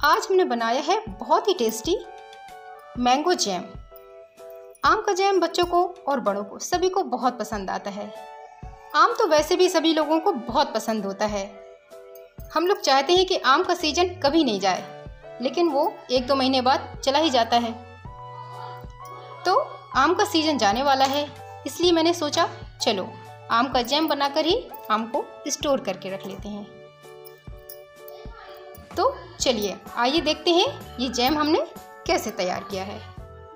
आज हमने बनाया है बहुत ही टेस्टी मैंगो जैम। आम का जैम बच्चों को और बड़ों को सभी को बहुत पसंद आता है। आम तो वैसे भी सभी लोगों को बहुत पसंद होता है। हम लोग चाहते हैं कि आम का सीजन कभी नहीं जाए, लेकिन वो 1-2 महीने बाद चला ही जाता है। तो आम का सीजन जाने वाला है, इसलिए मैंने सोचा चलो आम का जैम बनाकर ही आम को स्टोर करके रख लेते हैं। तो चलिए आइए देखते हैं ये जैम हमने कैसे तैयार किया है।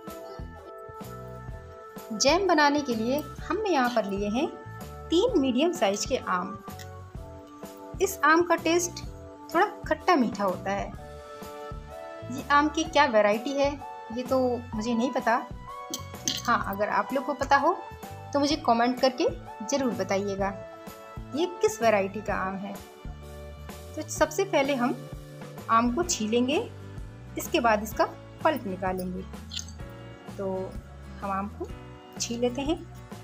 जैम बनाने के लिए हमने यहाँ पर लिए हैं 3 मीडियम साइज के आम। इस आम का टेस्ट थोड़ा खट्टा मीठा होता है। ये आम की क्या वैरायटी है ये तो मुझे नहीं पता। हाँ, अगर आप लोग को पता हो तो मुझे कमेंट करके ज़रूर बताइएगा ये किस वैरायटी का आम है। तो सबसे पहले हम आम को छीलेंगे, इसके बाद इसका पल्प निकालेंगे। तो हम आम को छील लेते हैं।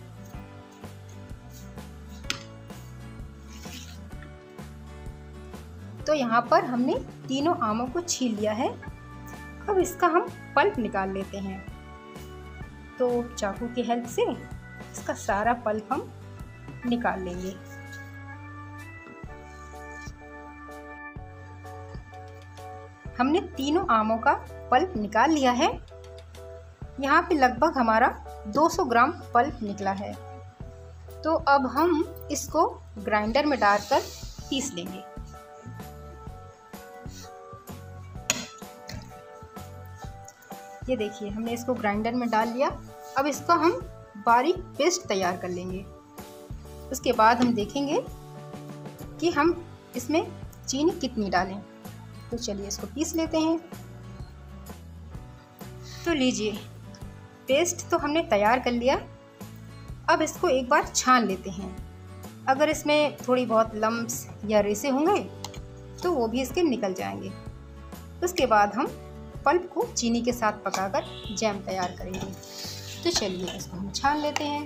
तो यहाँ पर हमने तीनों आमों को छील लिया है। अब इसका हम पल्प निकाल लेते हैं। तो चाकू की हेल्प से इसका सारा पल्प हम निकाल लेंगे। हमने तीनों आमों का पल्प निकाल लिया है। यहाँ पे लगभग हमारा 200 ग्राम पल्प निकला है। तो अब हम इसको ग्राइंडर में डालकर पीस लेंगे। ये देखिए हमने इसको ग्राइंडर में डाल लिया। अब इसका हम बारीक पेस्ट तैयार कर लेंगे। उसके बाद हम देखेंगे कि हम इसमें चीनी कितनी डालें। तो चलिए इसको पीस लेते हैं। तो लीजिए, पेस्ट तो हमने तैयार कर लिया। अब इसको एक बार छान लेते हैं। अगर इसमें थोड़ी बहुत लम्प्स या रेसे होंगे तो वो भी इसके निकल जाएंगे। उसके बाद हम पल्प को चीनी के साथ पकाकर जैम तैयार करेंगे। तो चलिए इसको हम छान लेते हैं।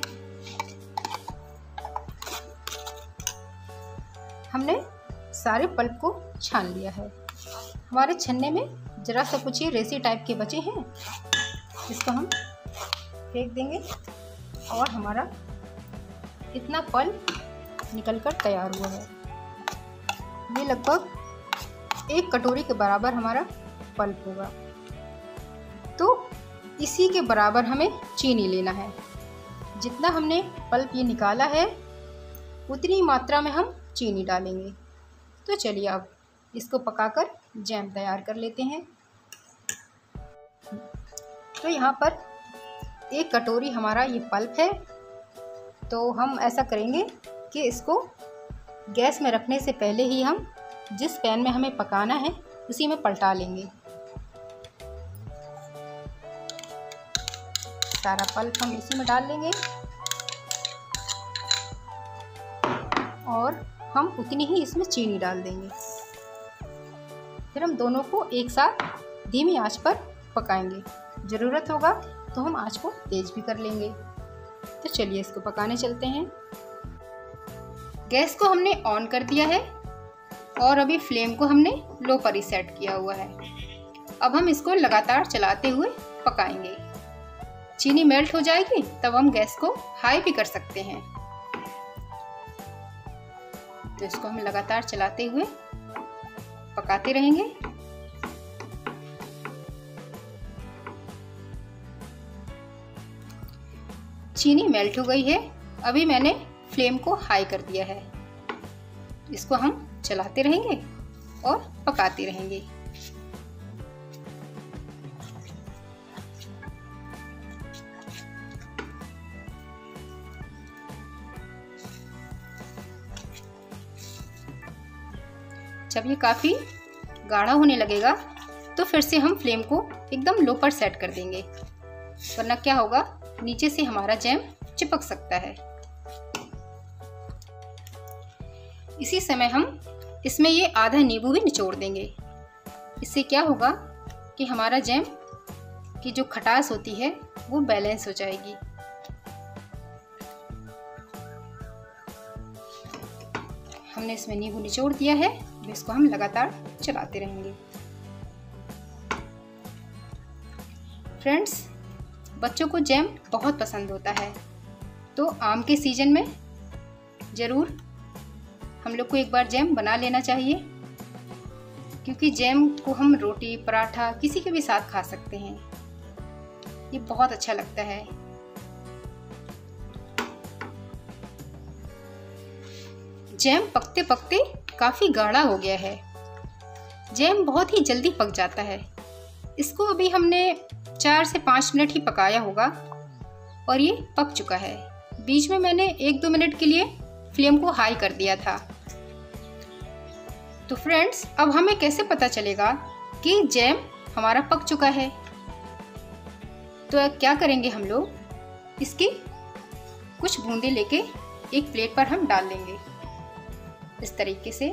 हमने सारे पल्प को छान लिया है। हमारे छन्ने में जरा सा कुछ ये रेसी टाइप के बचे हैं, इसको हम फेंक देंगे और हमारा इतना पल्प निकलकर तैयार हुआ है। ये लगभग 1 कटोरी के बराबर हमारा पल्प होगा। तो इसी के बराबर हमें चीनी लेना है। जितना हमने पल्प ये निकाला है उतनी मात्रा में हम चीनी डालेंगे। तो चलिए अब इसको पकाकर जैम तैयार कर लेते हैं। तो यहाँ पर 1 कटोरी हमारा ये पल्प है। तो हम ऐसा करेंगे कि इसको गैस में रखने से पहले ही हम जिस पैन में हमें पकाना है उसी में पलटा लेंगे। सारा पल्प हम इसी में डाल लेंगे और हम उतनी ही इसमें चीनी डाल देंगे। फिर हम दोनों को एक साथ धीमी आंच पर पकाएंगे। ज़रूरत होगा तो हम आंच को तेज़ भी कर लेंगे। तो चलिए इसको पकाने चलते हैं। गैस को हमने ऑन कर दिया है और अभी फ्लेम को हमने लो पर ही सेट किया हुआ है। अब हम इसको लगातार चलाते हुए पकाएंगे। चीनी मेल्ट हो जाएगी तब हम गैस को हाई भी कर सकते हैं। तो इसको हम लगातार चलाते हुए पकाते रहेंगे। चीनी मेल्ट हो गई है। अभी मैंने फ्लेम को हाई कर दिया है। इसको हम चलाते रहेंगे और पकाते रहेंगे। जब ये काफ़ी गाढ़ा होने लगेगा तो फिर से हम फ्लेम को एकदम लो पर सेट कर देंगे, वरना क्या होगा नीचे से हमारा जैम चिपक सकता है। इसी समय हम इसमें ये आधा नींबू भी निचोड़ देंगे। इससे क्या होगा कि हमारा जैम की जो खटास होती है वो बैलेंस हो जाएगी। हमने इसमें नींबू निचोड़ दिया है। इसको हम लगातार चलाते रहेंगे। फ्रेंड्स, बच्चों को जैम बहुत पसंद होता है, तो आम के सीजन में ज़रूर हम लोग को एक बार जैम बना लेना चाहिए, क्योंकि जैम को हम रोटी, पराठा किसी के भी साथ खा सकते हैं। ये बहुत अच्छा लगता है। जैम पकते पकते काफ़ी गाढ़ा हो गया है। जैम बहुत ही जल्दी पक जाता है। इसको अभी हमने 4 से 5 मिनट ही पकाया होगा और ये पक चुका है। बीच में मैंने 1-2 मिनट के लिए फ्लेम को हाई कर दिया था। तो फ्रेंड्स, अब हमें कैसे पता चलेगा कि जैम हमारा पक चुका है? तो क्या करेंगे हम लोग, इसकी कुछ बूंदे लेके एक प्लेट पर हम डाल लेंगे इस तरीके से।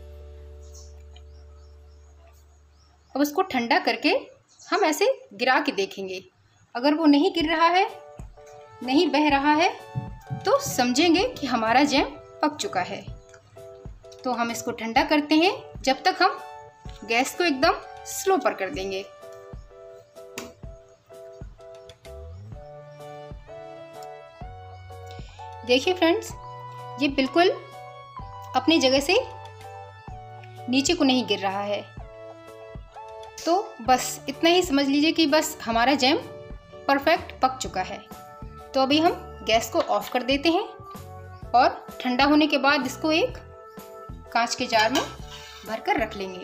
अब उसको ठंडा करके हम ऐसे गिरा के देखेंगे। अगर वो नहीं गिर रहा है, नहीं बह रहा है, तो समझेंगे कि हमारा जैम पक चुका है। तो हम इसको ठंडा करते हैं जब तक हम गैस को एकदम स्लो पर कर देंगे। देखिए फ्रेंड्स, ये बिल्कुल अपनी जगह से नीचे को नहीं गिर रहा है। तो बस इतना ही समझ लीजिए कि बस हमारा जैम परफेक्ट पक चुका है। तो अभी हम गैस को ऑफ कर देते हैं और ठंडा होने के बाद इसको एक कांच के जार में भरकर रख लेंगे।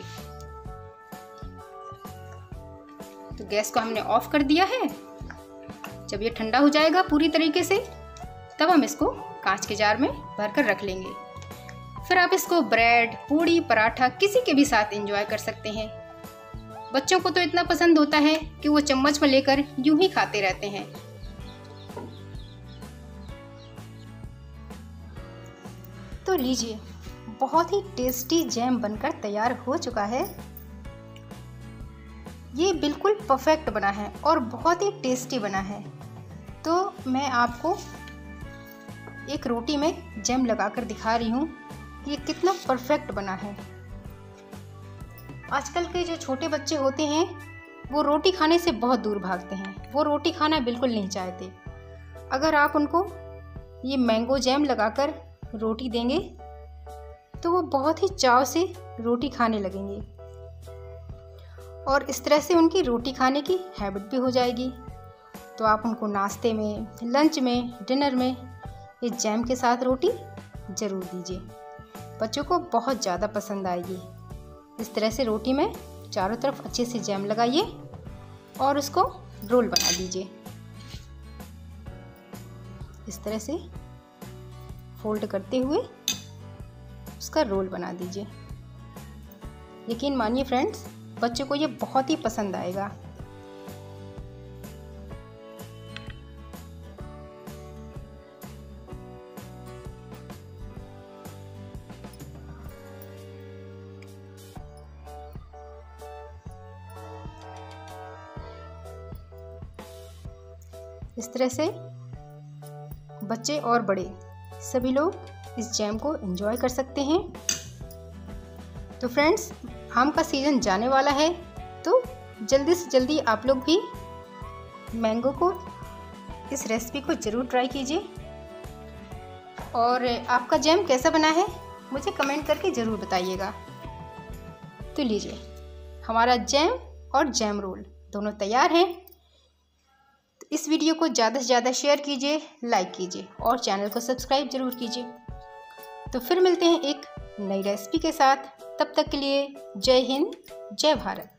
तो गैस को हमने ऑफ कर दिया है। जब ये ठंडा हो जाएगा पूरी तरीके से, तब हम इसको कांच के जार में भरकर रख लेंगे। फिर आप इसको ब्रेड, पूड़ी, पराठा किसी के भी साथ एंजॉय कर सकते हैं। बच्चों को तो इतना पसंद होता है कि वो चम्मच में लेकर यूं ही खाते रहते हैं। तो लीजिए, बहुत ही टेस्टी जैम बनकर तैयार हो चुका है। ये बिल्कुल परफेक्ट बना है और बहुत ही टेस्टी बना है। तो मैं आपको एक रोटी में जैम लगाकर दिखा रही हूँ कि ये कितना परफेक्ट बना है। आजकल के जो छोटे बच्चे होते हैं, वो रोटी खाने से बहुत दूर भागते हैं। वो रोटी खाना बिल्कुल नहीं चाहते। अगर आप उनको ये मैंगो जैम लगाकर रोटी देंगे तो वो बहुत ही चाव से रोटी खाने लगेंगे और इस तरह से उनकी रोटी खाने की हैबिट भी हो जाएगी। तो आप उनको नाश्ते में, लंच में, डिनर में ये जैम के साथ रोटी ज़रूर दीजिए। बच्चों को बहुत ज़्यादा पसंद आएगी। इस तरह से रोटी में चारों तरफ अच्छे से जैम लगाइए और उसको रोल बना दीजिए। इस तरह से फोल्ड करते हुए उसका रोल बना दीजिए। यकीन मानिए फ्रेंड्स, बच्चों को ये बहुत ही पसंद आएगा। इस तरह से बच्चे और बड़े सभी लोग इस जैम को एंजॉय कर सकते हैं। तो फ्रेंड्स, आम का सीज़न जाने वाला है, तो जल्दी से जल्दी आप लोग भी मैंगो को, इस रेसिपी को ज़रूर ट्राई कीजिए। और आपका जैम कैसा बना है मुझे कमेंट करके ज़रूर बताइएगा। तो लीजिए, हमारा जैम और जैम रोल दोनों तैयार हैं। तो इस वीडियो को ज़्यादा से ज़्यादा शेयर कीजिए, लाइक कीजिए और चैनल को सब्सक्राइब ज़रूर कीजिए। तो फिर मिलते हैं एक नई रेसिपी के साथ। तब तक के लिए जय हिंद, जय भारत।